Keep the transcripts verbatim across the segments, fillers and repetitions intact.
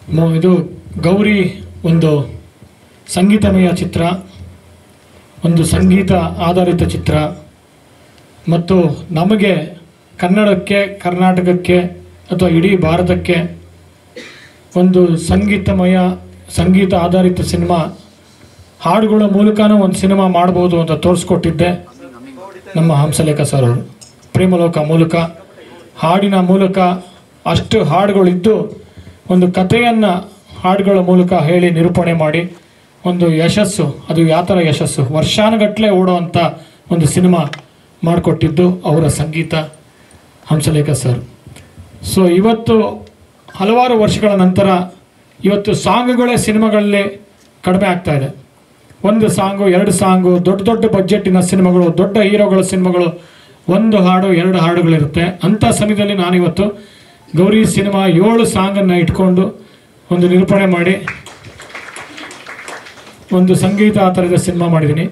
ಇದು ಗೌರಿ ಒಂದು ಸಂಗೀತಮಯ ಚಿತ್ರ, ಒಂದು ಸಂಗೀತ ಆಧಾರಿತ ಚಿತ್ರ ಮತ್ತು ನಮಗೆ ಕನ್ನಡಕ್ಕೆ, ಕರ್ನಾಟಕಕ್ಕೆ ಅಥವಾ ಇಡೀ ಭಾರತಕ್ಕೆ ಒಂದು ಸಂಗೀತಮಯ ಸಂಗೀತ ಆಧಾರಿತ ಸಿನಿಮಾ ಹಾಡುಗಳ ಮೂಲಕನೂ ಒಂದು ಸಿನಿಮಾ ಮಾಡ್ಬೋದು ಅಂತ ತೋರಿಸ್ಕೊಟ್ಟಿದ್ದೆ ನಮ್ಮ ಹಂಸಲೇಖ ಸರ್ ಅವರು. ಪ್ರೇಮಲೋಕ ಮೂಲಕ ಹಾಡಿನ ಮೂಲಕ ಅಷ್ಟು ಹಾಡುಗಳಿದ್ದು ಒಂದು ಕಥೆಯನ್ನು ಹಾಡುಗಳ ಮೂಲಕ ಹೇಳಿ ನಿರೂಪಣೆ ಮಾಡಿ ಒಂದು ಯಶಸ್ಸು, ಅದು ಯಾವ ಥರ ಯಶಸ್ಸು, ವರ್ಷಾನುಗಟ್ಟಲೆ ಓಡೋವಂಥ ಒಂದು ಸಿನಿಮಾ ಮಾಡಿಕೊಟ್ಟಿದ್ದು ಅವರ ಸಂಗೀತ ಹಂಸಲೇಖ ಸರ್. ಸೊ ಇವತ್ತು ಹಲವಾರು ವರ್ಷಗಳ ನಂತರ ಇವತ್ತು ಸಾಂಗ್ಗಳೇ ಸಿನಿಮಾಗಳಲ್ಲಿ ಕಡಿಮೆ ಆಗ್ತಾಯಿದೆ. ಒಂದು ಸಾಂಗು, ಎರಡು ಸಾಂಗು, ದೊಡ್ಡ ದೊಡ್ಡ ಬಜೆಟ್ಟಿನ ಸಿನಿಮಾಗಳು, ದೊಡ್ಡ ಹೀರೋಗಳ ಸಿನಿಮಾಗಳು, ಒಂದು ಹಾಡು ಎರಡು ಹಾಡುಗಳಿರುತ್ತೆ. ಅಂಥ ಸಮಯದಲ್ಲಿ ನಾನಿವತ್ತು ಗೌರಿ ಸಿನಿಮಾ ಏಳು ಸಾಂಗನ್ನು ಇಟ್ಕೊಂಡು ಒಂದು ನಿರೂಪಣೆ ಮಾಡಿ ಒಂದು ಸಂಗೀತ ಆಧಾರಿತ ಸಿನಿಮಾ ಮಾಡಿದ್ದೀನಿ.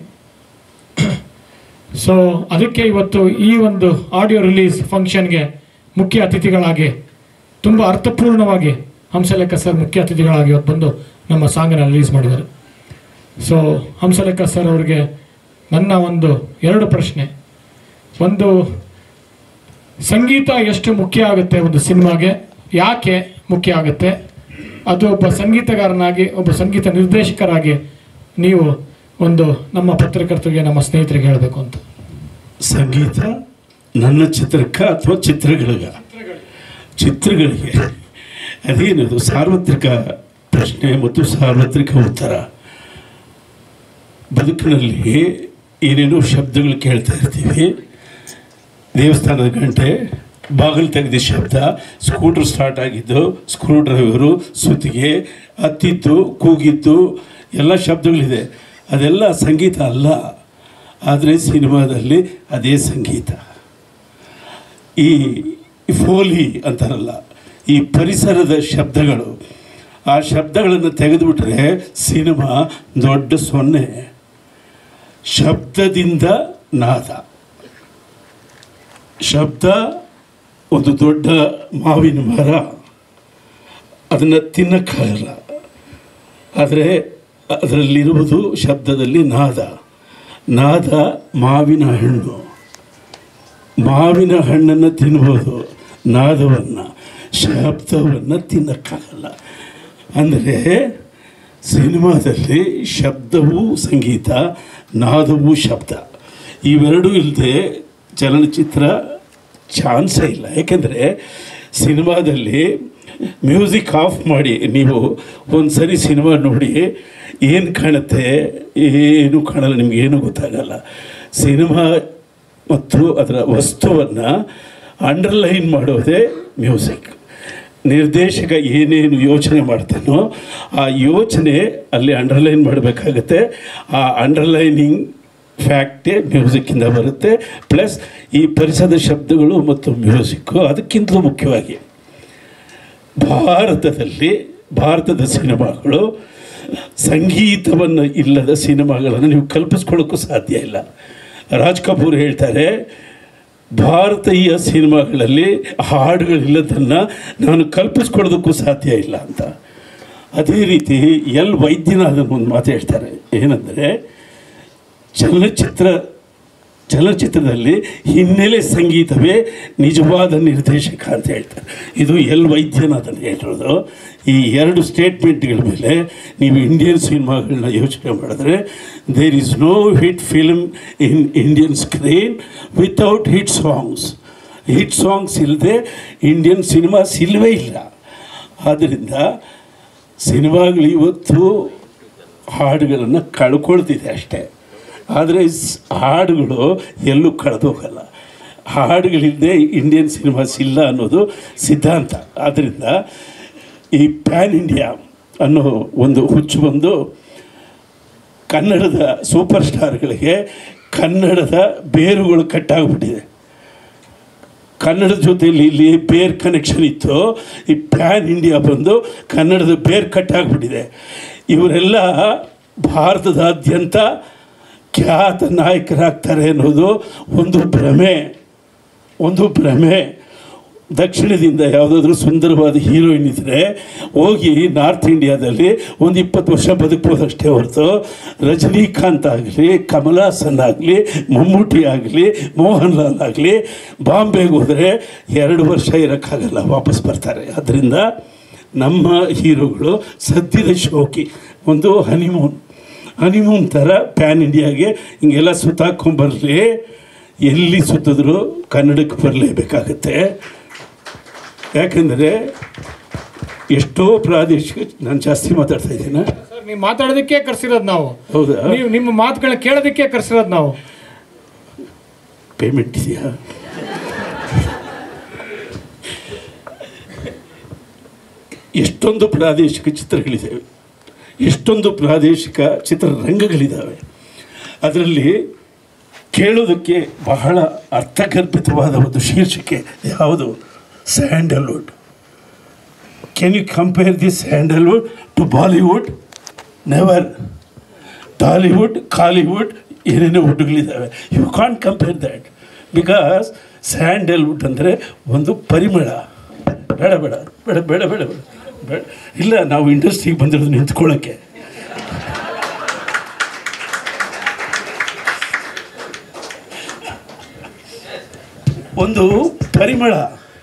ಸೊ ಅದಕ್ಕೆ ಇವತ್ತು ಈ ಒಂದು ಆಡಿಯೋ ರಿಲೀಸ್ ಫಂಕ್ಷನ್ಗೆ ಮುಖ್ಯ ಅತಿಥಿಗಳಾಗಿ ತುಂಬ ಅರ್ಥಪೂರ್ಣವಾಗಿ ಹಂಸಲೇಖ ಸರ್ ಮುಖ್ಯ ಅತಿಥಿಗಳಾಗಿ ಇವತ್ತು ಬಂದು ನಮ್ಮ ಸಾಂಗನ್ನು ರಿಲೀಸ್ ಮಾಡಿದ್ದಾರೆ. ಸೊ ಹಂಸಲೇಖ ಸರ್ ಅವರಿಗೆ ನನ್ನ ಒಂದು ಎರಡು ಪ್ರಶ್ನೆ. ಒಂದು, ಸಂಗೀತ ಎಷ್ಟು ಮುಖ್ಯ ಆಗುತ್ತೆ ಒಂದು ಸಿನಿಮಾಗೆ, ಯಾಕೆ ಮುಖ್ಯ ಆಗುತ್ತೆ, ಅದು ಒಬ್ಬ ಸಂಗೀತಗಾರನಾಗಿ, ಒಬ್ಬ ಸಂಗೀತ ನಿರ್ದೇಶಕರಾಗಿ ನೀವು ಒಂದು ನಮ್ಮ ಪತ್ರಕರ್ತರಿಗೆ, ನಮ್ಮ ಸ್ನೇಹಿತರಿಗೆ ಹೇಳಬೇಕು ಅಂತ. ಸಂಗೀತ ನನ್ನ ಚಿತ್ರಕ್ಕೆ ಅಥವಾ ಚಿತ್ರಗಳಿಗೆ ಚಿತ್ರಗಳಿಗೆ ಅದೇನದು ಸಾರ್ವತ್ರಿಕ ಪ್ರಶ್ನೆ ಮತ್ತು ಸಾರ್ವತ್ರಿಕ ಉತ್ತರ. ಬದುಕಿನಲ್ಲಿ ಏನೇನೋ ಶಬ್ದಗಳು ಕೇಳ್ತಾ ಇರ್ತೀವಿ. ದೇವಸ್ಥಾನದ ಗಂಟೆ, ಬಾಗಿಲು ತೆಗೆದ ಶಬ್ದ, ಸ್ಕೂಟ್ರ್ ಸ್ಟಾರ್ಟ್ ಆಗಿದ್ದು, ಸ್ಕ್ರೂ ಡ್ರೈವರು, ಸುತ್ತಿಗೆ, ಹತ್ತಿದ್ದು, ಕೂಗಿದ್ದು ಎಲ್ಲ ಶಬ್ದಗಳಿದೆ. ಅದೆಲ್ಲ ಸಂಗೀತ ಅಲ್ಲ. ಆದರೆ ಸಿನಿಮಾದಲ್ಲಿ ಅದೇ ಸಂಗೀತ. ಈ ಫೋಲಿ ಅಂತಾರಲ್ಲ, ಈ ಪರಿಸರದ ಶಬ್ದಗಳು, ಆ ಶಬ್ದಗಳನ್ನು ತೆಗೆದುಬಿಟ್ರೆ ಸಿನಿಮಾ ದೊಡ್ಡ ಸೊನ್ನೆ. ಶಬ್ದದಿಂದ ನಾದ. ಶಬ್ದ ಒಂದು ದೊಡ್ಡ ಮಾವಿನ ಮರ, ಅದನ್ನು ತಿನ್ನಕ್ಕಾಗಲ್ಲ. ಆದರೆ ಅದರಲ್ಲಿರುವುದು ಶಬ್ದದಲ್ಲಿ ನಾದ. ನಾದ ಮಾವಿನ ಹಣ್ಣು. ಮಾವಿನ ಹಣ್ಣನ್ನು ತಿನ್ಬೋದು, ನಾದವನ್ನು, ಶಬ್ದವನ್ನು ತಿನ್ನಕ್ಕಾಗಲ್ಲ. ಅಂದರೆ ಸಿನಿಮಾದಲ್ಲಿ ಶಬ್ದವೂ ಸಂಗೀತ, ನಾದವೂ ಶಬ್ದ, ಇವೆರಡೂ ಇಲ್ಲದೆ ಚಲನಚಿತ್ರ ಚಾನ್ಸೇ ಇಲ್ಲ. ಯಾಕೆಂದರೆ ಸಿನಿಮಾದಲ್ಲಿ ಮ್ಯೂಸಿಕ್ ಆಫ್ ಮಾಡಿ ನೀವು ಒಂದು ಸರಿ ಸಿನಿಮಾ ನೋಡಿ, ಏನು ಕಾಣುತ್ತೆ, ಏನು ಕಾಣಲ್ಲ, ನಿಮಗೇನು ಗೊತ್ತಾಗಲ್ಲ. ಸಿನಿಮಾ ಮತ್ತು ಅದರ ವಸ್ತುವನ್ನು ಅಂಡರ್ಲೈನ್ ಮಾಡೋದೇ ಮ್ಯೂಸಿಕ್. ನಿರ್ದೇಶಕ ಏನೇನು ಯೋಚನೆ ಮಾಡ್ತಾನೋ ಆ ಯೋಚನೆ ಅಲ್ಲಿ ಅಂಡರ್ಲೈನ್ ಮಾಡಬೇಕಾಗತ್ತೆ. ಆ ಅಂಡರ್ಲೈನಿಂಗ್ ಫ್ಯಾಕ್ಟೇ ಮ್ಯೂಸಿಕ್ಕಿಂದ ಬರುತ್ತೆ. ಪ್ಲಸ್ ಈ ಪರಿಸರದ ಶಬ್ದಗಳು ಮತ್ತು ಮ್ಯೂಸಿಕ್ಕು. ಅದಕ್ಕಿಂತಲೂ ಮುಖ್ಯವಾಗಿ ಭಾರತದಲ್ಲಿ ಭಾರತದ ಸಿನಿಮಾಗಳು ಸಂಗೀತವನ್ನು ಇಲ್ಲದ ಸಿನಿಮಾಗಳನ್ನು ನೀವು ಕಲ್ಪಿಸ್ಕೊಳ್ಳೋಕ್ಕೂ ಸಾಧ್ಯ ಇಲ್ಲ. ರಾಜ್ ಕಪೂರ್ ಹೇಳ್ತಾರೆ, ಭಾರತೀಯ ಸಿನಿಮಾಗಳಲ್ಲಿ ಹಾಡುಗಳಿಲ್ಲದನ್ನು ನಾನು ಕಲ್ಪಿಸ್ಕೊಳ್ಳೋದಕ್ಕೂ ಸಾಧ್ಯ ಇಲ್ಲ ಅಂತ. ಅದೇ ರೀತಿ ಎಲ್ ವೈದ್ಯನಾಥನ್ ಒಂದು ಮಾತು ಹೇಳ್ತಾರೆ, ಏನಂದರೆ ಚಲನಚಿತ್ರ ಚಲನಚಿತ್ರದಲ್ಲಿ ಹಿನ್ನೆಲೆ ಸಂಗೀತವೇ ನಿಜವಾದ ನಿರ್ದೇಶಕ ಅಂತ ಹೇಳ್ತಾರೆ. ಇದು ಎಲ್ ವೈದ್ಯನಾಥನ್ ಹೇಳಿರೋದು. ಈ ಎರಡು ಸ್ಟೇಟ್ಮೆಂಟ್ಗಳ ಮೇಲೆ ನೀವು ಇಂಡಿಯನ್ ಸಿನಿಮಾಗಳನ್ನ ಯೋಚನೆ ಮಾಡಿದ್ರೆ, there is no hit film in Indian screen without hit songs. Hit songs ಇಲ್ಲದೆ ಇಂಡಿಯನ್ ಸಿನಿಮಾಸ್ ಇಲ್ಲವೇ ಇಲ್ಲ. ಆದ್ದರಿಂದ ಸಿನಿಮಾಗಳು ಇವತ್ತು ಹಾಡುಗಳನ್ನು ಕಳ್ಕೊಳ್ತಿದೆ ಅಷ್ಟೇ. ಆದರೆ ಹಾಡುಗಳು ಎಲ್ಲೂ ಕಳೆದೋಗಲ್ಲ. ಹಾಡುಗಳಿಲ್ಲದೆ ಇಂಡಿಯನ್ ಸಿನಿಮಾಸ್ ಇಲ್ಲ ಅನ್ನೋದು ಸಿದ್ಧಾಂತ. ಆದ್ದರಿಂದ ಈ ಪ್ಯಾನ್ ಇಂಡಿಯಾ ಅನ್ನೋ ಒಂದು ಹುಚ್ಚು ಬಂದು ಕನ್ನಡದ ಸೂಪರ್ ಸ್ಟಾರ್ಗಳಿಗೆ ಕನ್ನಡದ ಬೇರುಗಳು ಕಟ್ಟಾಗ್ಬಿಟ್ಟಿದೆ. ಕನ್ನಡದ ಜೊತೆಯಲ್ಲಿ ಇಲ್ಲಿ ಬೇರ್ ಕನೆಕ್ಷನ್ ಇತ್ತು, ಈ ಪ್ಯಾನ್ ಇಂಡಿಯಾ ಬಂದು ಕನ್ನಡದ ಬೇರ್ ಕಟ್ಟಾಗ್ಬಿಟ್ಟಿದೆ. ಇವರೆಲ್ಲ ಭಾರತದಾದ್ಯಂತ ಖ್ಯಾತ ನಾಯಕರಾಗ್ತಾರೆ ಅನ್ನೋದು ಒಂದು ಭ್ರಮೆ ಒಂದು ಭ್ರಮೆ ದಕ್ಷಿಣದಿಂದ ಯಾವುದಾದ್ರೂ ಸುಂದರವಾದ ಹೀರೋಯಿನ್ ಇದ್ದರೆ ಹೋಗಿ ನಾರ್ತ್ ಇಂಡಿಯಾದಲ್ಲಿ ಒಂದು ಇಪ್ಪತ್ತು ವರ್ಷ ಬದುಕ್ಬೋದಷ್ಟೇ ಹೊರತು ರಜನಿಕಾಂತ್ ಆಗಲಿ, ಕಮಲ್ ಹಾಸನ್ ಆಗಲಿ, ಮಮ್ಮೂಟಿ ಆಗಲಿ, ಮೋಹನ್ ಲಾಲ್ ಆಗಲಿ ಬಾಂಬೆಗೆ ಹೋದರೆ ಎರಡು ವರ್ಷ ಇರೋಕ್ಕಾಗಲ್ಲ, ವಾಪಸ್ ಬರ್ತಾರೆ. ಅದರಿಂದ ನಮ್ಮ ಹೀರೋಗಳು ಸದ್ಯದ ಶೋಕಿ, ಒಂದು ಹನಿಮೂನ್ ಹನಿಮೂನ್ ಥರ ಪ್ಯಾನ್ ಇಂಡಿಯಾಗೆ ಹಿಂಗೆಲ್ಲ ಸುತ್ತಾಕೊಂಬರಲಿ, ಎಲ್ಲಿ ಸುತ್ತಿದ್ರು ಕನ್ನಡಕ್ಕೆ ಬರಲೇಬೇಕಾಗತ್ತೆ. ಯಾಕಂದರೆ ಎಷ್ಟೋ ಪ್ರಾದೇಶಿಕ, ನಾನು ಜಾಸ್ತಿ ಮಾತಾಡ್ತಾ ಇದ್ದೀನ ಸರ್, ನೀವು ಮಾತಾಡೋದಕ್ಕೆ ಕರೆಸಿರೋದು ನಾವು. ಹೌದಾ? ನೀವು ನಿಮ್ಮ ಮಾತುಗಳನ್ನ ಕೇಳೋದಕ್ಕೆ ಕರೆಸಿರೋದು ನಾವು. ಪೇಮೆಂಟ್ ಇದೆಯಾ? ಎಷ್ಟೊಂದು ಪ್ರಾದೇಶಿಕ ಚಿತ್ರಗಳಿದ್ದಾವೆ, ಎಷ್ಟೊಂದು ಪ್ರಾದೇಶಿಕ ಚಿತ್ರರಂಗಗಳಿದ್ದಾವೆ. ಅದರಲ್ಲಿ ಕೇಳೋದಕ್ಕೆ ಬಹಳ ಅರ್ಥಗರ್ಭಿತವಾದ ಒಂದು ಶೀರ್ಷಿಕೆ ಯಾವುದು? Sandalwood. Can you compare this Sandalwood to Bollywood? Never. Tollywood, Kollywood, ಏನೇನೋ ವುಡ್ಗಳಿದ್ದಾವೆ. You can't compare that, because Sandalwood ಅಂದರೆ ಒಂದು ಪರಿಮಳ. ಬೇಡ ಬೇಡ ಬೇಡ ಬೇಡ ಬೇಡ ಬೇಡ ಬೇಡ ಇಲ್ಲ, ನಾವು ಇಂಡಸ್ಟ್ರಿಗೆ ಬಂದಿರೋದು ನಿಂತ್ಕೊಳ್ಳೋಕ್ಕೆ. ಒಂದು ಪರಿಮಳ,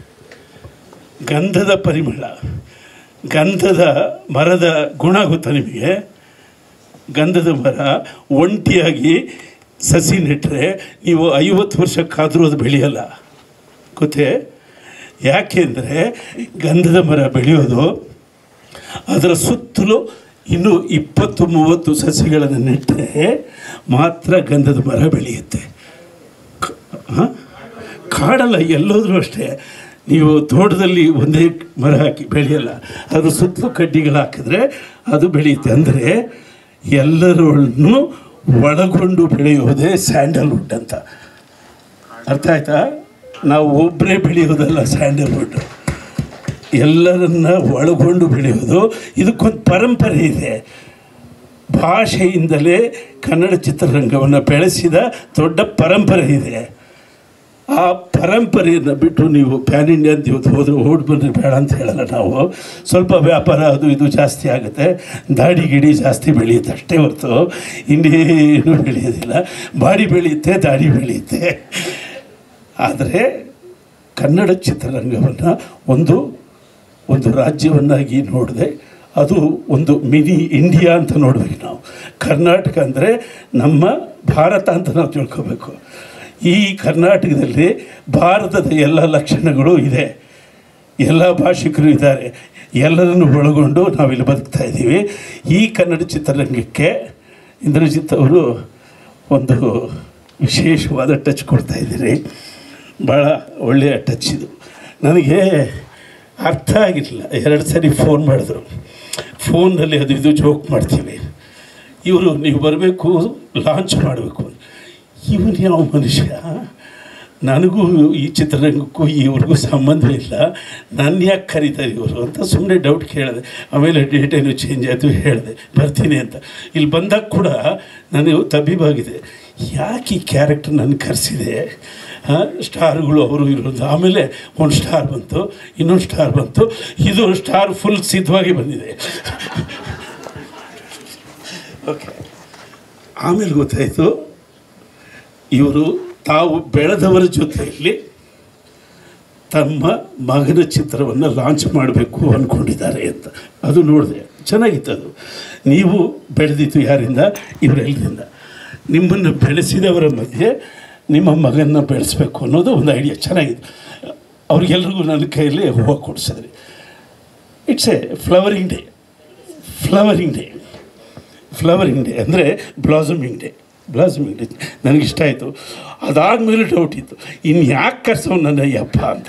ಗಂಧದ ಪರಿಮಳ. ಗಂಧದ ಮರದ ಗುಣ ಗೊತ್ತಾ ನಿಮಗೆ? ಗಂಧದ ಮರ ಒಂಟಿಯಾಗಿ ಸಸಿ ನೆಟ್ಟರೆ ನೀವು ಐವತ್ತು ವರ್ಷಕ್ಕಾದರೂ ಅದು ಬೆಳೆಯಲ್ಲ, ಗೊತ್ತೇ? ಯಾಕೆಂದರೆ ಗಂಧದ ಮರ ಬೆಳೆಯೋದು ಅದರ ಸುತ್ತಲೂ ಇನ್ನೂ ಇಪ್ಪತ್ತು ಮೂವತ್ತು ಸಸಿಗಳನ್ನು ನೆಟ್ಟರೆ ಮಾತ್ರ ಗಂಧದ ಮರ ಬೆಳೆಯುತ್ತೆ. ಹಾಂ, ಕಾಡಲ್ಲ, ಎಲ್ಲೋದ್ರೂ ಅಷ್ಟೇ. ನೀವು ತೋಟದಲ್ಲಿ ಒಂದೇ ಮರ ಹಾಕಿ ಬೆಳೆಯಲ್ಲ, ಅದ್ರ ಸುತ್ತಲೂ ಕಡ್ಡಿಗಳು ಹಾಕಿದ್ರೆ ಅದು ಬೆಳೆಯುತ್ತೆ. ಅಂದರೆ ಎಲ್ಲರನ್ನು ಒಳಗೊಂಡು ಬೆಳೆಯೋದೇ ಸ್ಯಾಂಡಲ್ವುಡ್ ಅಂತ. ಅರ್ಥ ಆಯ್ತಾ? ನಾವು ಒಬ್ಬರೇ ಬೆಳೆಯೋದಲ್ಲ ಸ್ಯಾಂಡಲ್ವುಡ್, ಎಲ್ಲರನ್ನ ಒಳಗೊಂಡು ಬೆಳೆಯೋದು. ಇದಕ್ಕೊಂದು ಪರಂಪರೆ ಇದೆ. ಭಾಷೆಯಿಂದಲೇ ಕನ್ನಡ ಚಿತ್ರರಂಗವನ್ನು ಬೆಳೆಸಿದ ದೊಡ್ಡ ಪರಂಪರೆ ಇದೆ. ಆ ಪರಂಪರೆಯನ್ನು ಬಿಟ್ಟು ನೀವು ಪ್ಯಾನ್ ಇಂಡಿಯಾ ಅಂತ ಇವತ್ತು ಹೋದರೆ ಓಡ್ ಬಂದರೆ ಬೇಡ ಅಂತ ಹೇಳಲ್ಲ ನಾವು. ಸ್ವಲ್ಪ ವ್ಯಾಪಾರ ಅದು ಇದು ಜಾಸ್ತಿ ಆಗುತ್ತೆ, ದಾಡಿ ಗಿಡಿ ಜಾಸ್ತಿ ಬೆಳೆಯುತ್ತೆ ಅಷ್ಟೇ ಹೊರತು ಇನ್ನೇನು ಬೆಳೆಯೋದಿಲ್ಲ. ಬಾಡಿ ಬೆಳೆಯುತ್ತೆ, ದಾಡಿ ಬೆಳೆಯುತ್ತೆ. ಆದರೆ ಕನ್ನಡ ಚಿತ್ರರಂಗವನ್ನು ಒಂದು ಒಂದು ರಾಜ್ಯವನ್ನಾಗಿ ನೋಡಿದೆ, ಅದು ಒಂದು ಮಿನಿ ಇಂಡಿಯಾ ಅಂತ ನೋಡಬೇಕು ನಾವು. ಕರ್ನಾಟಕ ಅಂದರೆ ನಮ್ಮ ಭಾರತ ಅಂತ ನಾವು ತಿಳ್ಕೋಬೇಕು. ಈ ಕರ್ನಾಟಕದಲ್ಲಿ ಭಾರತದ ಎಲ್ಲ ಲಕ್ಷಣಗಳು ಇದೆ, ಎಲ್ಲ ಭಾಷಿಕರು ಇದ್ದಾರೆ, ಎಲ್ಲರನ್ನು ಒಳಗೊಂಡು ನಾವಿಲ್ಲಿ ಬದುಕ್ತಾ ಇದ್ದೀವಿ. ಈ ಕನ್ನಡ ಚಿತ್ರರಂಗಕ್ಕೆ ಇಂದ್ರಜಿತ್ ಅವರು ಒಂದು ವಿಶೇಷವಾದ ಟಚ್ ಕೊಡ್ತಾ ಇದ್ದೀರಿ. ಭಾಳ ಒಳ್ಳೆಯ ಟಚ್ ಇದು. ನನಗೆ ಅರ್ಥ ಆಗಿರಲಿಲ್ಲ. ಎರಡು ಸರಿ ಫೋನ್ ಮಾಡಿದ್ರು. ಫೋನ್ನಲ್ಲಿ ಅದು ಇದು ಜೋಕ್ ಮಾಡ್ತೀವಿ. ಇವರು ನೀವು ಬರಬೇಕು, ಲಾಂಚ್ ಮಾಡಬೇಕು. ಇವನು ಯಾವ ಮನುಷ್ಯ? ನನಗೂ ಈ ಚಿತ್ರರಂಗಕ್ಕೂ ಇವ್ರಿಗೂ ಸಂಬಂಧ ಇಲ್ಲ, ನನ್ನ ಯಾಕೆ ಕರೀತಾರೆ ಇವರು ಅಂತ ಸುಮ್ಮನೆ ಡೌಟ್ ಕೇಳಿದೆ. ಆಮೇಲೆ ಡೇಟ್ ಏನೋ ಚೇಂಜ್ ಆಯಿತು, ಹೇಳಿದೆ ಬರ್ತೀನಿ ಅಂತ. ಇಲ್ಲಿ ಬಂದಾಗ ಕೂಡ ನನಗೆ ತಬ್ಬಿಬಾಗಿದೆ, ಯಾಕೆ ಈ ಕ್ಯಾರೆಕ್ಟರ್ ನನ್ನ ಕರೆಸಿದೆ? ಸ್ಟಾರ್ಗಳು ಅವರು ಇರೋದು. ಆಮೇಲೆ ಒಂದು ಸ್ಟಾರ್ ಬಂತು, ಇನ್ನೊಂದು ಸ್ಟಾರ್ ಬಂತು, ಇದು ಸ್ಟಾರ್ ಫುಲ್ ಸಿದ್ಧವಾಗಿ ಬಂದಿದೆ. ಓಕೆ, ಆಮೇಲೆ ಗೊತ್ತಾಯಿತು ಇವರು ತಾವು ಬೆಳೆದವರ ಜೊತೆಯಲ್ಲಿ ತಮ್ಮ ಮಗನ ಚಿತ್ರವನ್ನು ಲಾಂಚ್ ಮಾಡಬೇಕು ಅಂದ್ಕೊಂಡಿದ್ದಾರೆ ಅಂತ. ಅದು ನೋಡಿದೆ, ಚೆನ್ನಾಗಿತ್ತು. ಅದು ನೀವು ಬೆಳೆದಿತ್ತು ಯಾರಿಂದ? ಇವರೆಲ್ಲರಿಂದ. ನಿಮ್ಮನ್ನು ಬೆಳೆಸಿದವರ ಮಧ್ಯೆ ನಿಮ್ಮ ಮಗನ ಬೆಳೆಸಬೇಕು ಅನ್ನೋದು ಒಂದು ಐಡಿಯಾ ಚೆನ್ನಾಗಿದೆ. ಅವ್ರಿಗೆಲ್ರಿಗೂ ನನ್ನ ಕೈಯಲ್ಲಿ ಹೂವು ಕೊಡಿಸಿದ್ರಿ. It's a flowering day. Flowering day flowering day ಅಂದರೆ ಬ್ಲಾಸಮಿಂಗ್ ಡೇ. ಬ್ಲಾಸಮಿಂಗ್ ಡೇ ನನಗಿಷ್ಟ ಆಯಿತು. ಅದಾದಮೇಲೆ ಡೌಟ್ ಇತ್ತು, ಇನ್ನು ಯಾಕೆ ಕರ್ಸೋ ನನ್ನ ಯಪ್ಪ ಅಂತ.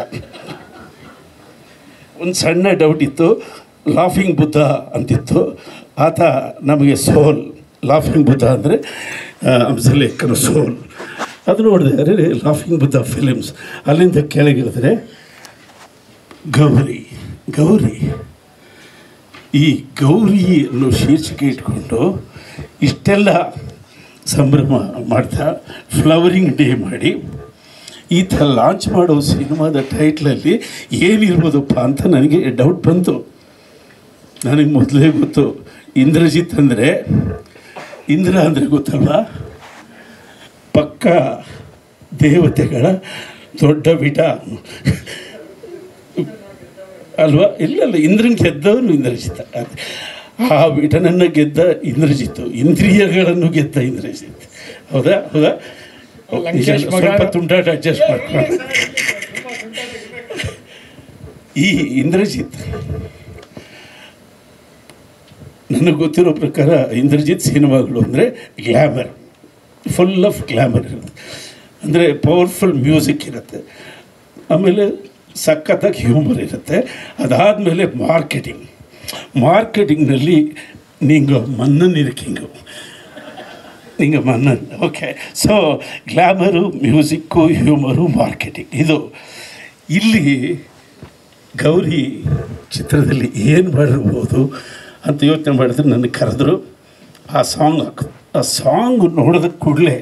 ಒಂದು ಸಣ್ಣ ಡೌಟ್ ಇತ್ತು. ಲಾಫಿಂಗ್ ಬುದ್ಧ ಅಂತಿತ್ತು. ಆತ ನಮಗೆ ಸೋಲ್. ಲಾಫಿಂಗ್ ಬುದ್ಧ ಅಂದರೆ ಹಂಸಲೇಖನ ಸೋಲ್. ಅದು ನೋಡಿದೆ, ಅರೆ ಲಾಫಿಂಗ್ ಬುದ್ಧ ಫಿಲಿಮ್ಸ್. ಅಲ್ಲಿಂದ ಕೆಳಗಿಳಿದ್ರೆ ಗೌರಿ. ಗೌರಿ ಈ ಗೌರಿ ಅನ್ನೋ ಶೀರ್ಷಿಕೆ ಇಟ್ಕೊಂಡು ಇಷ್ಟೆಲ್ಲ ಸಂಭ್ರಮ ಮಾಡ್ತಾ ಫ್ಲವರಿಂಗ್ ಡೇ ಮಾಡಿ ಈ ಥರ ಲಾಂಚ್ ಮಾಡೋ ಸಿನಿಮಾದ ಟೈಟ್ಲಲ್ಲಿ ಏನಿರ್ಬೋದಪ್ಪ ಅಂತ ನನಗೆ ಡೌಟ್ ಬಂತು. ನನಗೆ ಮೊದಲೇ ಗೊತ್ತು ಇಂದ್ರಜಿತ್ ಅಂದರೆ, ಇಂದ್ರ ಅಂದರೆ ಗೊತ್ತಲ್ವ, ಪಕ್ಕ ದೇವತೆಗಳ ದೊಡ್ಡ ವಿಟ ಅಲ್ವಾ? ಇಲ್ಲಲ್ಲ, ಇಂದ್ರನ ಗೆದ್ದವನು ಇಂದ್ರಜಿತ್. ಆ ವಿಟನನ್ನು ಗೆದ್ದ ಇಂದ್ರಜಿತ್ತು, ಇಂದ್ರಿಯಗಳನ್ನು ಗೆದ್ದ ಇಂದ್ರಜಿತ್. ಹೌದಾ ಹೌದಾ ಸ್ವಲ್ಪ ತುಂಟಾಟ ಅಡ್ಜಸ್ಟ್ ಮಾಡ್ಕೊಂಡು. ಈ ಇಂದ್ರಜಿತ್ ನನಗೆ ಗೊತ್ತಿರೋ ಪ್ರಕಾರ ಇಂದ್ರಜಿತ್ ಸಿನಿಮಾಗಳು ಅಂದರೆ ಗ್ಲ್ಯಾಮರ್, ಫುಲ್ ಆಫ್ ಗ್ಲ್ಯಾಮರ್ ಇರುತ್ತೆ. ಅಂದರೆ ಪವರ್ಫುಲ್ ಮ್ಯೂಸಿಕ್ ಇರುತ್ತೆ, ಆಮೇಲೆ ಸಖತ್ತಾಗಿ ಹ್ಯೂಮರ್ ಇರುತ್ತೆ. ಅದಾದಮೇಲೆ ಮಾರ್ಕೆಟಿಂಗ್, ಮಾರ್ಕೆಟಿಂಗ್ನಲ್ಲಿ ನಿಂಗೆ ಮನ್ನನ್ ಇರ್ಕಿಂಗು ನಿಂಗೆ ಮನ್ನನ್. Okay, so glamour, music, humour, marketing, ಇದು. ಇಲ್ಲಿ ಗೌರಿ ಚಿತ್ರದಲ್ಲಿ ಏನು ಮಾಡಿರ್ಬೋದು ಅಂತ ಯೋಚನೆ ಮಾಡಿದ್ರೆ ನನಗೆ ಕರೆದ್ರು. ಆ ಸಾಂಗ್ ಹಾಕು, ಆ ಸಾಂಗ್ ನೋಡಿದ ಕೂಡಲೇ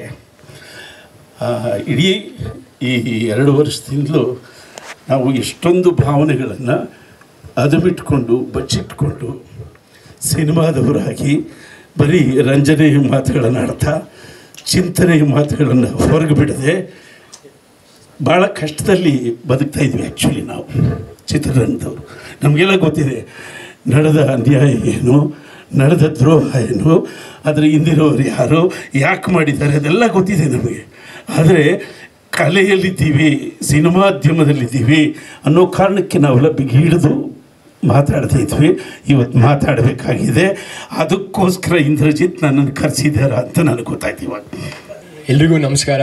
ಇಡೀ ಈ ಎರಡು ವರ್ಷದಿಂದಲೂ ನಾವು ಎಷ್ಟೊಂದು ಭಾವನೆಗಳನ್ನು ಅದಬಿಟ್ಕೊಂಡು ಬಚ್ಚಿಟ್ಕೊಂಡು ಸಿನಿಮಾದವರಾಗಿ ಬರೀ ರಂಜನೆಯ ಮಾತುಗಳನ್ನು ಆಡ್ತಾ ಚಿಂತನೆಯ ಮಾತುಗಳನ್ನು ಹೊರಗೆ ಬಿಡದೆ ಭಾಳ ಕಷ್ಟದಲ್ಲಿ ಬದುಕ್ತಾ ಇದ್ವಿ ಆ್ಯಕ್ಚುಲಿ ನಾವು ಚಿತ್ರರಂಗದವರು. ನಮಗೆಲ್ಲ ಗೊತ್ತಿದೆ ನಡೆದ ಅನ್ಯಾಯ ಏನು, ನಡೆದ ದ್ರೋಹ ಏನು, ಅದರ ಹಿಂದಿರೋರು ಯಾರು, ಯಾಕೆ ಮಾಡಿದ್ದಾರೆ, ಅದೆಲ್ಲ ಗೊತ್ತಿದೆ ನಮಗೆ. ಆದರೆ ಕಲೆಯಲ್ಲಿದ್ದೀವಿ, ಸಿನಿಮಾದ್ಯಮದಲ್ಲಿದ್ದೀವಿ ಅನ್ನೋ ಕಾರಣಕ್ಕೆ ನಾವೆಲ್ಲ ಬಿಗಿಡಿದು ಮಾತಾಡ್ತಾ ಇದ್ವಿ. ಇವತ್ತು ಮಾತಾಡಬೇಕಾಗಿದೆ, ಅದಕ್ಕೋಸ್ಕರ ಇಂದ್ರಜಿತ್ ನನ್ನನ್ನು ಕರೆಸಿದ್ದಾರ ಅಂತ ನನಗೆ ಗೊತ್ತಾಯ್ತು ಇವಾಗ. ಎಲ್ರಿಗೂ ನಮಸ್ಕಾರ.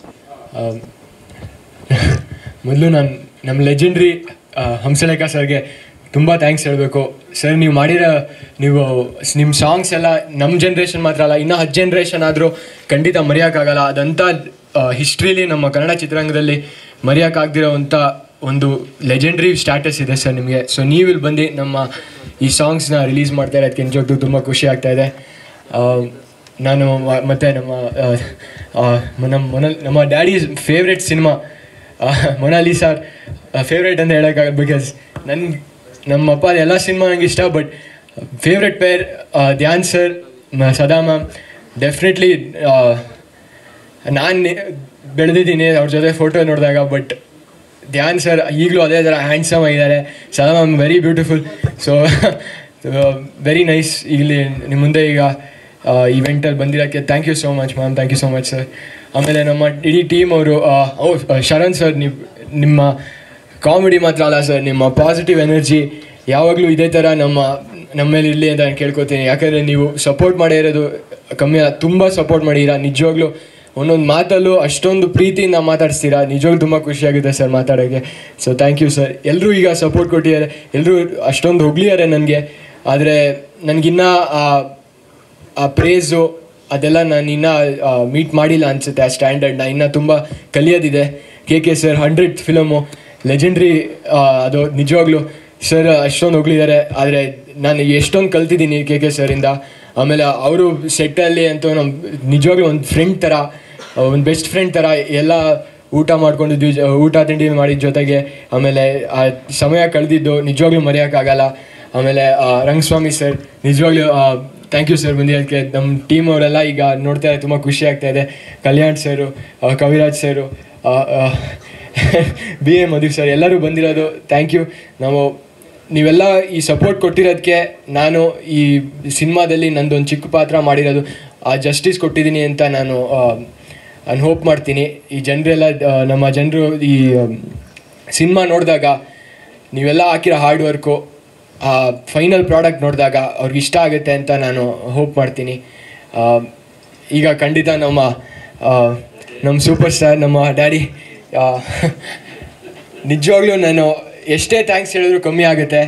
ಮೊದಲು ನಾನು ನಮ್ಮ ಲೆಜೆಂಡ್ರಿ ಹಂಸಲೇಖ ಸರ್ಗೆ ತುಂಬ ಥ್ಯಾಂಕ್ಸ್ ಹೇಳಬೇಕು. ಸರ್, ನೀವು ಮಾಡಿರೋ ನೀವು ನಿಮ್ಮ ಸಾಂಗ್ಸ್ ಎಲ್ಲ ನಮ್ಮ ಜನ್ರೇಷನ್ ಮಾತ್ರ ಅಲ್ಲ, ಇನ್ನೂ ಹತ್ತು ಜನ್ರೇಷನ್ ಆದರೂ ಖಂಡಿತ ಮರೆಯೋಕ್ಕಾಗಲ್ಲ. ಅದಂಥ ಹಿಸ್ಟ್ರೀಲಿ ನಮ್ಮ ಕನ್ನಡ ಚಿತ್ರರಂಗದಲ್ಲಿ ಮರೆಯೋಕ್ಕಾಗದಿರೋವಂಥ ಒಂದು ಲೆಜೆಂಡ್ರಿ ಸ್ಟ್ಯಾಟಸ್ ಇದೆ ಸರ್ ನಿಮಗೆ. ಸೊ ನೀವು ಇಲ್ಲಿ ಬಂದು ನಮ್ಮ ಈ ಸಾಂಗ್ಸ್ನ ರಿಲೀಸ್ ಮಾಡ್ತಾ ಇರೋದಕ್ಕೆ ನಿಜವಾಗ್ಲೂ ತುಂಬ ಖುಷಿ ಆಗ್ತಾಯಿದೆ. ನಾನು ಮತ್ತು ನಮ್ಮ ನಮ್ಮ ಮೊನ ನಮ್ಮ daddy favourite cinema Monalisa favourite ಅಂತ ಹೇಳೋಕ್ಕಾಗಲ್ಲ, ಬಿಕಾಸ್ ನನ್ನ ನಮ್ಮ ಅಪ್ಪ ಎಲ್ಲ ಸಿನಿಮಾ ನನಗೆ ಇಷ್ಟ. But favourite pair Dhyan sir, Sada ma'am. Definitely ನಾನು ಬೆಳೆದಿದ್ದೀನಿ ಅವ್ರ ಜೊತೆ ಫೋಟೋ ನೋಡಿದಾಗ. ಬಟ್ ಧ್ಯಾನ್ ಸರ್ ಈಗಲೂ ಅದೇ ಥರ ಹ್ಯಾಂಡ್ಸಮ್ ಆಗಿದ್ದಾರೆ. Sada ma'am very beautiful. So very nice ಇಲ್ಲಿ ನಿಮ್ಮ ಮುಂದೆ ಈಗ ಇವೆಂಟಲ್ಲಿ ಬಂದಿರೋಕ್ಕೆ thank you so much ma'am, thank you so much sir. ಆಮೇಲೆ ನಮ್ಮ ಇಡೀ ಟೀಮ್ ಅವರು, ಓ ಶರಣ್ ಸರ್, ನೀವು ನಿಮ್ಮ ಕಾಮಿಡಿ ಮಾತ್ರ ಅಲ್ಲ ಸರ್, ನಿಮ್ಮ ಪಾಸಿಟಿವ್ ಎನರ್ಜಿ ಯಾವಾಗಲೂ ಇದೇ ಥರ ನಮ್ಮ ನಮ್ಮ ಮೇಲೆ ಇರಲಿ ಅಂತ ನಾನು ಕೇಳ್ಕೊತೀನಿ. ಯಾಕಂದರೆ ನೀವು ಸಪೋರ್ಟ್ ಮಾಡೇ ಇರೋದು ಕಮ್ಮಿ ಅಲ್ಲ, ತುಂಬ ಸಪೋರ್ಟ್ ಮಾಡಿದ್ದೀರಾ. ನಿಜವಾಗ್ಲೂ ಒಂದೊಂದು ಮಾತಲ್ಲೂ ಅಷ್ಟೊಂದು ಪ್ರೀತಿಯಿಂದ ಮಾತಾಡಿಸ್ತೀರಾ. ನಿಜವಾಗ್ಲೂ ತುಂಬ ಖುಷಿಯಾಗುತ್ತೆ ಸರ್ ಮಾತಾಡೋಕ್ಕೆ. So thank you sir. ಎಲ್ಲರೂ ಈಗ ಸಪೋರ್ಟ್ ಕೊಟ್ಟಿದ್ದಾರೆ, ಎಲ್ಲರೂ ಅಷ್ಟೊಂದು ಹೊಗಳಿದ್ದಾರೆ ನನಗೆ. ಆದರೆ ನನಗಿನ್ನೂ ಆ ಆ ಪ್ರೇಝು ಅದೆಲ್ಲ ನಾನು ಇನ್ನೂ ಮೀಟ್ ಮಾಡಿಲ್ಲ ಅನಿಸುತ್ತೆ. ಆ ಸ್ಟ್ಯಾಂಡರ್ಡ್ನ ಇನ್ನೂ ತುಂಬ ಕಲಿಯೋದಿದೆ. K K sir hundred film legendary, ಅದು ನಿಜವಾಗ್ಲೂ ಸರ್ ಅಷ್ಟೊಂದು ಹೊಗಳಿದ್ದಾರೆ. ಆದರೆ ನಾನು ಎಷ್ಟೊಂದು ಕಲ್ತಿದ್ದೀನಿ ಕೆ ಕೆ ಸರಿಂದ. ಆಮೇಲೆ ಅವರು ಸೆಟ್ಟಲ್ಲಿ ಅಂತೂ ನಮ್ಮ ನಿಜವಾಗ್ಲೂ ಒಂದು ಫ್ರೆಂಡ್ ಥರ, ಒಂದು ಬೆಸ್ಟ್ ಫ್ರೆಂಡ್ ಥರ ಎಲ್ಲ ಊಟ ಮಾಡ್ಕೊಂಡಿದ್ವಿ, ಊಟ ತಿಂಡಿ ಮಾಡಿದ ಜೊತೆಗೆ. ಆಮೇಲೆ ಆ ಸಮಯ ಕಳೆದಿದ್ದು ನಿಜವಾಗ್ಲೂ ಮರೆಯೋಕ್ಕಾಗಲ್ಲ. ಆಮೇಲೆ ರಂಗಸ್ವಾಮಿ ಸರ್, ನಿಜವಾಗ್ಲೂ ಥ್ಯಾಂಕ್ ಯು ಸರ್ ಬಂದಿರೋದಕ್ಕೆ. ನಮ್ಮ ಟೀಮ್ ಅವರೆಲ್ಲ ಈಗ ನೋಡ್ತಾ ತುಂಬ ಖುಷಿ ಆಗ್ತಾಯಿದೆ. Kalyan sir, Kaviraj sir, B A Madhu sir, ಎಲ್ಲರೂ ಬಂದಿರೋದು ಥ್ಯಾಂಕ್ ಯು. ನಾವು ನೀವೆಲ್ಲ ಈ ಸಪೋರ್ಟ್ ಕೊಟ್ಟಿರೋದಕ್ಕೆ ನಾನು ಈ ಸಿನಿಮಾದಲ್ಲಿ ನಂದೊಂದು ಚಿಕ್ಕ ಪಾತ್ರ ಮಾಡಿರೋದು ಆ ಜಸ್ಟಿಸ್ ಕೊಟ್ಟಿದ್ದೀನಿ ಅಂತ ನಾನು ನಾನು ಹೋಪ್ ಮಾಡ್ತೀನಿ. ಈ ಜನರೆಲ್ಲ ನಮ್ಮ ಜನರು ಈ ಸಿನಿಮಾ ನೋಡಿದಾಗ ನೀವೆಲ್ಲ ಹಾಕಿರೋ ಹಾರ್ಡ್ ವರ್ಕು, ಆ ಫೈನಲ್ ಪ್ರಾಡಕ್ಟ್ ನೋಡಿದಾಗ ಅವ್ರಿಗೆ ಇಷ್ಟ ಆಗುತ್ತೆ ಅಂತ ನಾನು ಹೋಪ್ ಮಾಡ್ತೀನಿ. ಈಗ ಖಂಡಿತ ನಮ್ಮ ನಮ್ಮ ಸೂಪರ್ ಸ್ಟಾರ್ ನಮ್ಮ ಡ್ಯಾಡಿ, ನಿಜವಾಗ್ಲೂ ನಾನು ಎಷ್ಟೇ ಥ್ಯಾಂಕ್ಸ್ ಹೇಳಿದ್ರು ಕಮ್ಮಿ ಆಗುತ್ತೆ.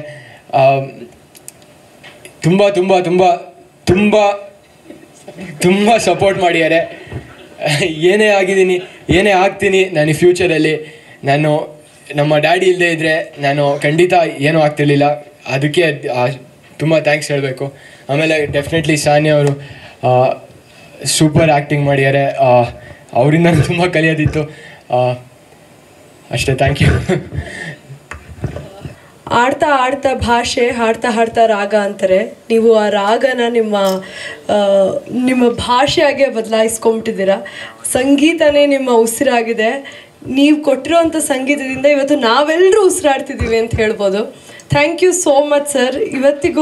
ತುಂಬ ತುಂಬ ತುಂಬ ತುಂಬ ತುಂಬ ಸಪೋರ್ಟ್ ಮಾಡಿದ್ದಾರೆ. ಏನೇ ಆಗಿದ್ದೀನಿ, ಏನೇ ಆಗ್ತೀನಿ ನಾನು ಫ್ಯೂಚರಲ್ಲಿ, ನಾನು ನಮ್ಮ ಡ್ಯಾಡಿ ಇಲ್ಲದೆ ಇದ್ದರೆ ನಾನು ಖಂಡಿತ ಏನೂ ಆಗ್ತಿರ್ಲಿಲ್ಲ. ಅದಕ್ಕೆ ತುಂಬ ಥ್ಯಾಂಕ್ಸ್ ಹೇಳಬೇಕು. ಆಮೇಲೆ ಡೆಫಿನೆಟ್ಲಿ ಸಾನ್ಯ ಅವರು ಸೂಪರ್ ಆ್ಯಕ್ಟಿಂಗ್ ಮಾಡಿದ್ದಾರೆ. ಅವರಿಂದ ತುಂಬ ಕಲಿಯೋದಿತ್ತು. ಅಷ್ಟೇ, ಥ್ಯಾಂಕ್ ಯು. ಆಡ್ತಾ ಆಡ್ತಾ ಭಾಷೆ, ಹಾಡ್ತಾ ಹಾಡ್ತಾ ರಾಗ ಅಂತಾರೆ. ನೀವು ಆ ರಾಗನ ನಿಮ್ಮ ನಿಮ್ಮ ಭಾಷೆಯಾಗೆ ಬದಲಾಯಿಸ್ಕೊಂಬಿಟ್ಟಿದ್ದೀರಾ. ಸಂಗೀತನೇ ನಿಮ್ಮ ಉಸಿರಾಗಿದೆ. ನೀವು ಕೊಟ್ಟಿರೋವಂಥ ಸಂಗೀತದಿಂದ ಇವತ್ತು ನಾವೆಲ್ಲರೂ ಉಸಿರಾಡ್ತಿದ್ದೀವಿ ಅಂತ ಹೇಳ್ಬೋದು. Thank you so much sir. ಇವತ್ತಿಗೂ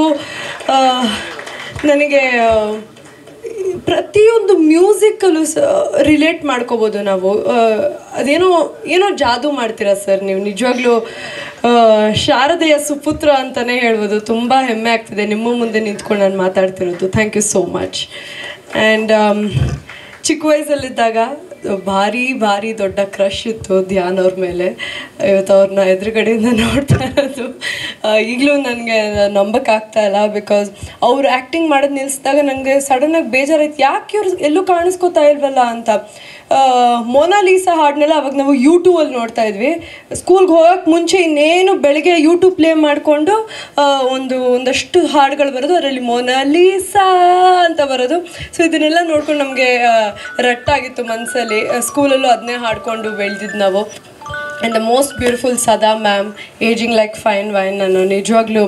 ನನಗೆ ಪ್ರತಿಯೊಂದು ಮ್ಯೂಸಿಕಲ್ಲೂ ಸ ರಿಲೇಟ್ ಮಾಡ್ಕೋಬೋದು ನಾವು. ಅದೇನೋ ಏನೋ ಜಾದೂ ಮಾಡ್ತೀರಾ ಸರ್ ನೀವು. ನಿಜವಾಗ್ಲೂ ಶಾರದೆಯ ಸುಪುತ್ರ ಅಂತಲೇ ಹೇಳ್ಬೋದು. ತುಂಬ ಹೆಮ್ಮೆ ಆಗ್ತಿದೆ ನಿಮ್ಮ ಮುಂದೆ ನಿಂತ್ಕೊಂಡು ನಾನು ಮಾತಾಡ್ತಿರೋದು. Thank you so much. And ಚಿಕ್ಕ ವಯಸ್ಸಲ್ಲಿದ್ದಾಗ ಭಾರಿ ಭಾರಿ ದೊಡ್ಡ ಕ್ರಶ್ ಇತ್ತು ಧ್ಯಾನ್ ಅವ್ರ ಮೇಲೆ. ಇವತ್ತು ಅವ್ರನ್ನ ಎದುರುಗಡೆಯಿಂದ ನೋಡ್ತಾ ಇರೋದು ಈಗಲೂ ನನಗೆ ನಂಬಕ್ಕಾಗ್ತಾ ಇಲ್ಲ. ಬಿಕಾಸ್ ಅವ್ರು ಆ್ಯಕ್ಟಿಂಗ್ ಮಾಡೋದು ನಿಲ್ಲಿಸಿದಾಗ ನನಗೆ ಸಡನ್ನಾಗಿ ಬೇಜಾರಾಯ್ತು, ಯಾಕೆ ಇವ್ರು ಎಲ್ಲೂ ಕಾಣಿಸ್ಕೋತಾ ಇಲ್ವಲ್ಲ ಅಂತ. ಮೊನಾಲಿಸಾ ಹಾಡನ್ನೆಲ್ಲ ಅವಾಗ ನಾವು ಯೂಟ್ಯೂಬಲ್ಲಿ ನೋಡ್ತಾ ಇದ್ವಿ. ಸ್ಕೂಲ್ಗೆ ಹೋಗೋಕ್ಕೆ ಮುಂಚೆ ಇನ್ನೇನು ಬೆಳಗ್ಗೆ ಯೂಟ್ಯೂಬ್ ಪ್ಲೇ ಮಾಡಿಕೊಂಡು ಒಂದು ಒಂದಷ್ಟು ಹಾಡುಗಳು ಬರೋದು, ಅದರಲ್ಲಿ ಮೊನಾಲಿಸಾ ಅಂತ ಬರೋದು. ಸೊ ಇದನ್ನೆಲ್ಲ ನೋಡ್ಕೊಂಡು ನಮಗೆ ರಟ್ಟಾಗಿತ್ತು ಮನಸ್ಸಲ್ಲಿ. ಸ್ಕೂಲಲ್ಲೂ ಅದನ್ನೇ ಹಾಡ್ಕೊಂಡು ಬೆಳೆದಿದ್ದು ನಾವು. And the most beautiful Sada ma'am, ageing like fine wine. ನಾನು ನಿಜವಾಗ್ಲೂ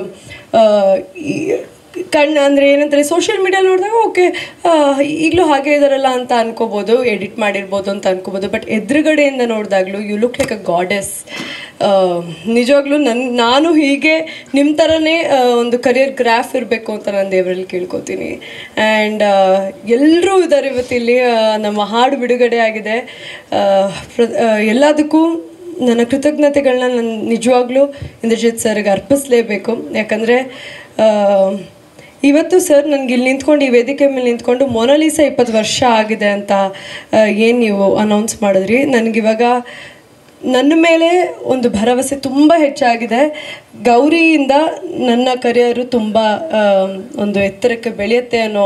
ಕಣ್ಣು ಅಂದರೆ ಏನಂತಾರೆ, ಸೋಷಿಯಲ್ ಮೀಡಿಯಲ್ಲಿ ನೋಡಿದಾಗ ಓಕೆ ಈಗಲೂ ಹಾಗೆ ಇದ್ದಾರಲ್ಲ ಅಂತ ಅನ್ಕೋಬೋದು, ಎಡಿಟ್ ಮಾಡಿರ್ಬೋದು ಅಂತ ಅನ್ಕೋಬೋದು. ಬಟ್ ಎದುರುಗಡೆಯಿಂದ ನೋಡಿದಾಗಲೂ you look like a goddess. ನಿಜವಾಗ್ಲೂ ನನ್ನ ನಾನು ಹೀಗೆ ನಿಮ್ಮ ಥರನೇ ಒಂದು ಕರಿಯರ್ ಗ್ರಾಫ್ ಇರಬೇಕು ಅಂತ ನಾನು ದೇವರಲ್ಲಿ ಕೇಳ್ಕೊತೀನಿ. ಆ್ಯಂಡ್ ಎಲ್ಲರೂ ಇದ್ದಾರೆ ಇವತ್ತಿಲ್ಲಿ. ನಮ್ಮ ಹಾಡು ಬಿಡುಗಡೆ ಆಗಿದೆ. ಎಲ್ಲದಕ್ಕೂ ನನ್ನ ಕೃತಜ್ಞತೆಗಳನ್ನ ನಾನು ನಿಜವಾಗ್ಲೂ ಇಂದ್ರಜಿತ್ ಸರ್ಗೆ ಅರ್ಪಿಸಲೇಬೇಕು. ಯಾಕಂದರೆ ಇವತ್ತು ಸರ್ ನನಗೆ ಇಲ್ಲಿ ನಿಂತ್ಕೊಂಡು ಈ ವೇದಿಕೆ ಮೇಲೆ ನಿಂತ್ಕೊಂಡು ಮೊನಾಲಿಸಾ ಇಪ್ಪತ್ತು ವರ್ಷ ಆಗಿದೆ ಅಂತ ಏನು ನೀವು ಅನೌನ್ಸ್ ಮಾಡಿದ್ರಿ, ನನಗಿವಾಗ ನನ್ನ ಮೇಲೆ ಒಂದು ಭರವಸೆ ತುಂಬ ಹೆಚ್ಚಾಗಿದೆ. ಗೌರಿಯಿಂದ ನನ್ನ ಕರಿಯರು ತುಂಬ ಒಂದು ಎತ್ತರಕ್ಕೆ ಬೆಳೆಯುತ್ತೆ ಅನ್ನೋ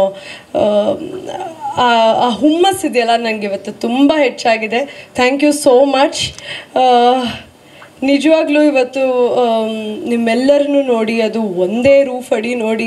ಆ ಹುಮ್ಮಸ್ಸಿದೆಯಲ್ಲ ನನಗೆ ಇವತ್ತು ತುಂಬ ಹೆಚ್ಚಾಗಿದೆ. Thank you so much. ನಿಜವಾಗ್ಲೂ ಇವತ್ತು ನಿಮ್ಮೆಲ್ಲರನ್ನೂ ನೋಡಿ, ಅದು ಒಂದೇ ರೂಫ್ ಅಡಿ ನೋಡಿ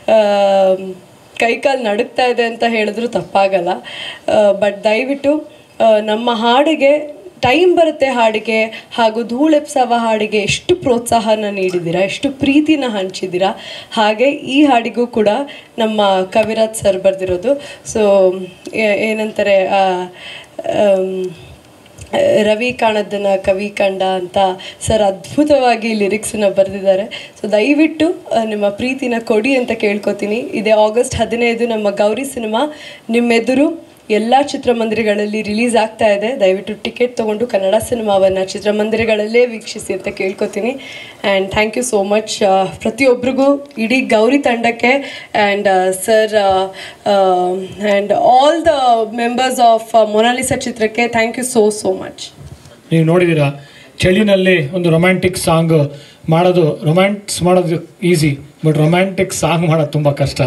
ಕೈಕಾಲು ನಡುಗ್ತಾ ಇದೆ ಅಂತ ಹೇಳಿದ್ರು ತಪ್ಪಾಗಲ್ಲ. ಬಟ್ ದಯವಿಟ್ಟು ನಮ್ಮ ಹಾಡಿಗೆ ಟೈಮ್ ಬರುತ್ತೆ, ಹಾಡಿಗೆ ಹಾಗೂ ಧೂಳೆಪ್ಸವ ಹಾಡಿಗೆ ಎಷ್ಟು ಪ್ರೋತ್ಸಾಹನ ನೀಡಿದ್ದೀರಾ, ಎಷ್ಟು ಪ್ರೀತಿನ ಹಂಚಿದ್ದೀರಾ. ಹಾಗೆ ಈ ಹಾಡಿಗೂ ಕೂಡ ನಮ್ಮ ಕವಿರಾಜ್ ಸರ್ ಬರೆದಿರೋದು. ಸೊ ಏನಂತಾರೆ, ರವಿ ಕಾಣದ್ದನ್ನ ಕವಿ ಕಂಡ ಅಂತ ಸರ್ ಅದ್ಭುತವಾಗಿ ಲಿರಿಕ್ಸನ್ನ ಬರೆದಿದ್ದಾರೆ. ಸೊ ದಯವಿಟ್ಟು ನಿಮ್ಮ ಪ್ರೀತಿನ ಕೊಡಿ ಅಂತ ಕೇಳ್ಕೊತೀನಿ. ಇದೇ ಆಗಸ್ಟ್ ಹದಿನೈದು ನಮ್ಮ ಗೌರಿ ಸಿನಿಮಾ ನಿಮ್ಮೆದುರು ಎಲ್ಲ ಚಿತ್ರಮಂದಿರಗಳಲ್ಲಿ ರಿಲೀಸ್ ಆಗ್ತಾ ಇದೆ. ದಯವಿಟ್ಟು ಟಿಕೆಟ್ ತೊಗೊಂಡು ಕನ್ನಡ ಸಿನಿಮಾವನ್ನು ಚಿತ್ರಮಂದಿರಗಳಲ್ಲೇ ವೀಕ್ಷಿಸಿ ಅಂತ ಕೇಳ್ಕೊತೀನಿ. And thank you so much ಪ್ರತಿಯೊಬ್ಬರಿಗೂ, ಇಡೀ ಗೌರಿ ತಂಡಕ್ಕೆ, and sir and all the members of Monalisa ಚಿತ್ರಕ್ಕೆ thank you so so much. ನೀವು ನೋಡಿದ್ದೀರಾ, ಚಳಿನಲ್ಲಿ ಒಂದು ರೊಮ್ಯಾಂಟಿಕ್ ಸಾಂಗ್ ಮಾಡೋದು, ರೊಮ್ಯಾಂಟ್ಸ್ ಮಾಡೋದು ಈಸಿ, ಬಟ್ ರೊಮ್ಯಾಂಟಿಕ್ ಸಾಂಗ್ ಮಾಡೋದು ತುಂಬ ಕಷ್ಟ.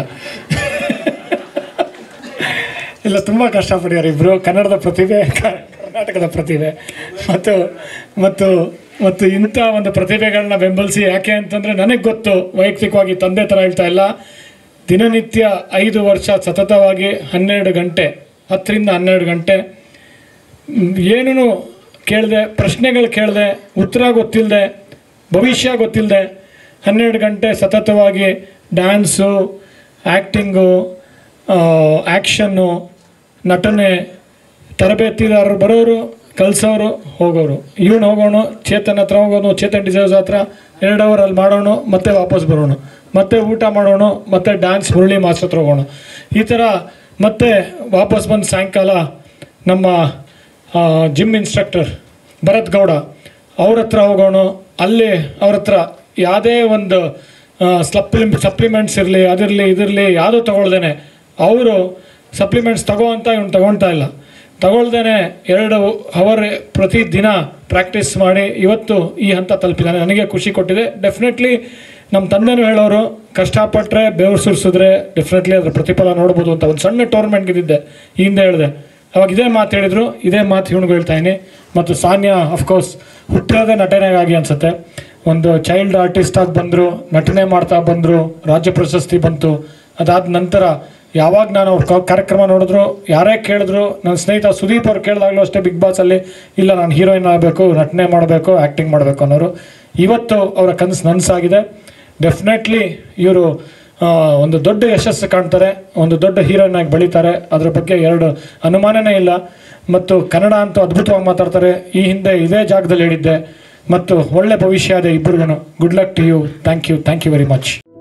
ಇಲ್ಲ, ತುಂಬ ಕಷ್ಟಪಟ್ಟಿದ್ದಾರೆ ಇಬ್ಬರು. ಕನ್ನಡದ ಪ್ರತಿಭೆ, ಕರ್ನಾಟಕದ ಪ್ರತಿಭೆ ಮತ್ತು ಮತ್ತು ಮತ್ತು ಇಂಥ ಒಂದು ಪ್ರತಿಭೆಗಳನ್ನ ಬೆಂಬಲಿಸಿ. ಯಾಕೆ ಅಂತಂದರೆ ನನಗೆ ಗೊತ್ತು, ವೈಯಕ್ತಿಕವಾಗಿ ತಂದೆ ಥರ ಹೇಳ್ತಾ ಇಲ್ಲ, ದಿನನಿತ್ಯ ಐದು ವರ್ಷ ಸತತವಾಗಿ ಹನ್ನೆರಡು ಗಂಟೆ ಹತ್ತರಿಂದ ಹನ್ನೆರಡು ಗಂಟೆ ಏನೂ ಕೇಳಿದೆ, ಪ್ರಶ್ನೆಗಳು ಕೇಳಿದೆ, ಉತ್ತರ ಗೊತ್ತಿಲ್ಲದೆ, ಭವಿಷ್ಯ ಗೊತ್ತಿಲ್ಲದೆ ಹನ್ನೆರಡು ಗಂಟೆ ಸತತವಾಗಿ ಡ್ಯಾನ್ಸು, ಆ್ಯಕ್ಟಿಂಗು, ಆ್ಯಕ್ಷನ್ನು, ನಟನೆ, ತರಬೇತಿದಾರರು ಬರೋರು, ಕಲಿಸೋರು, ಹೋಗೋರು. ಇವನು ಹೋಗೋಣ, ಚೇತನ್ ಹತ್ರ ಹೋಗೋನು, ಚೇತನ್ ಡಿಸೈರ್ಸ್ ಹತ್ರ ಎರಡು ಅವರ್ ಅಲ್ಲಿ ಮಾಡೋಣ, ಮತ್ತೆ ವಾಪಸ್ ಬರೋಣ, ಮತ್ತೆ ಊಟ ಮಾಡೋಣ, ಮತ್ತೆ ಡ್ಯಾನ್ಸ್ ಮುರಳಿ ಮಾಸ್ಟರ್ ಹತ್ರ ಹೋಗೋಣ. ಈ ಥರ ಮತ್ತೆ ವಾಪಸ್ ಬಂದು ಸಾಯಂಕಾಲ ನಮ್ಮ ಜಿಮ್ ಇನ್ಸ್ಟ್ರಕ್ಟರ್ ಭರತ್ ಗೌಡ ಅವ್ರ ಹತ್ರ ಹೋಗೋಣ. ಅಲ್ಲಿ ಅವ್ರ ಹತ್ರ ಯಾವುದೇ ಒಂದು ಸಪ್ಲಿ ಸಪ್ಲಿಮೆಂಟ್ಸ್ ಇರಲಿ, ಅದಿರಲಿ ಇದಿರಲಿ ಯಾವುದೂ ತೊಗೊಳ್ದೇನೆ, ಅವರು ಸಪ್ಲಿಮೆಂಟ್ಸ್ ತಗೋ ಅಂತ ಇವನು ತಗೊಳ್ತಾ ಇಲ್ಲ, ತಗೊಳ್ದೇನೆ ಎರಡು ಅವರ್ ಪ್ರತಿದಿನ ಪ್ರಾಕ್ಟೀಸ್ ಮಾಡಿ ಇವತ್ತು ಈ ಹಂತ ತಲುಪಿದ್ದಾನೆ. ನನಗೆ ಖುಷಿ ಕೊಟ್ಟಿದೆ. ಡೆಫಿನೆಟ್ಲಿ ನಮ್ಮ ತಂದೆನೂ ಹೇಳೋರು, ಕಷ್ಟಪಟ್ಟರೆ ಬೆವರು ಸುರಿಸಿದ್ರೆ ಡೆಫಿನೆಟ್ಲಿ ಅದರ ಪ್ರತಿಫಲ ನೋಡ್ಬೋದು ಅಂತ. ಒಂದು ಸಣ್ಣ ಟೂರ್ನಮೆಂಟ್ ಗೆದ್ದಿದ್ದೆ, ಈ ಹಿಂದೆ ಹೇಳಿದೆ, ಅವಾಗ ಇದೇ ಮಾತು ಹೇಳಿದರು, ಇದೇ ಮಾತು ಇವನಿಗೂ ಹೇಳ್ತಾ ಇದ್ದೀನಿ. ಮತ್ತು ಸಾನ್ಯಾ ಅಫ್ಕೋರ್ಸ್ ಹುಟ್ಟಿರೋದೇ ನಟನೆಗಾಗಿ ಅನಿಸುತ್ತೆ. ಒಂದು ಚೈಲ್ಡ್ ಆರ್ಟಿಸ್ಟಾಗಿ ಬಂದರು, ನಟನೆ ಮಾಡ್ತಾ ಬಂದರು, ರಾಜ್ಯ ಪ್ರಶಸ್ತಿ ಬಂತು. ಅದಾದ ನಂತರ ಯಾವಾಗ ನಾನು ಅವ್ರ ಕಾರ್ಯಕ್ರಮ ನೋಡಿದ್ರು, ಯಾರೇ ಕೇಳಿದ್ರು, ನನ್ನ ಸ್ನೇಹಿತ ಸುದೀಪ್ ಅವ್ರು ಕೇಳಿದಾಗಲೂ ಅಷ್ಟೇ ಬಿಗ್ ಬಾಸಲ್ಲಿ ಇಲ್ಲ ನಾನು ಹೀರೋಯಿನ್ ಆಗಬೇಕು, ನಟನೆ ಮಾಡಬೇಕು, ಆ್ಯಕ್ಟಿಂಗ್ ಮಾಡಬೇಕು ಅನ್ನೋರು. ಇವತ್ತು ಅವರ ಕನಸು ನನಸಾಗಿದೆ. ಡೆಫಿನೆಟ್ಲಿ ಇವರು ಒಂದು ದೊಡ್ಡ ಯಶಸ್ಸು ಕಾಣ್ತಾರೆ, ಒಂದು ದೊಡ್ಡ ಹೀರೋಯಿನ್ ಆಗಿ ಬೆಳೀತಾರೆ, ಅದ್ರ ಬಗ್ಗೆ ಎರಡು ಅನುಮಾನನೇ ಇಲ್ಲ. ಮತ್ತು ಕನ್ನಡ ಅಂತೂ ಅದ್ಭುತವಾಗಿ ಮಾತಾಡ್ತಾರೆ. ಈ ಹಿಂದೆ ಇದೇ ಜಾಗದಲ್ಲಿ ಹೇಳಿದ್ದೆ. ಮತ್ತು ಒಳ್ಳೆ ಭವಿಷ್ಯ ಇದೆ ಇಬ್ಬರಿಗೂ. Good luck to you. Thank you thank you very much.